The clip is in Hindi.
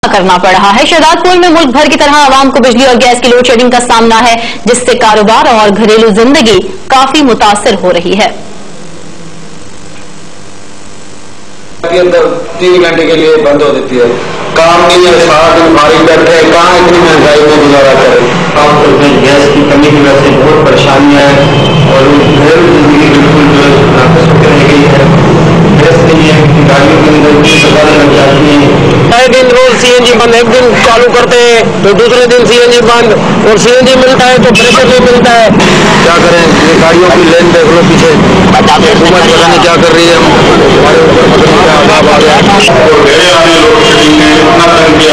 करना पड़ रहा है। शहजादपुर में मुल्क भर की तरह आवाम को बिजली और गैस की लोड शेडिंग का सामना है, जिससे कारोबार और घरेलू जिंदगी काफी मुतासर हो रही है। 3 घंटे के लिए बंद हो देती है, काम नहीं है, सारा दिन बाहर बैठे हैं, कहाँ इतनी महंगाई में गुजारा करें। खासतौर पर गैस की कमी की वजह से बहुत परेशानियां हैं और घरेलू जिंदगी बिल्कुल जो है नाकस होकर रह गई है। गैस नहीं है, गाड़ियों के अंदर सरकारें लग जाती हैं। एक दिन रोज सीएनजी बंद, एक दिन चालू करते हैं तो दूसरे दिन सीएनजी बंद, और सीएनजी मिलता है तो प्रेशर नहीं मिलता है। क्या करें, ये गाड़ियों की लेन देख लो पीछे, हुकूमत पता नहीं क्या कर रही है, हमारे ऊपर पता नहीं क्या अभाव आ गया।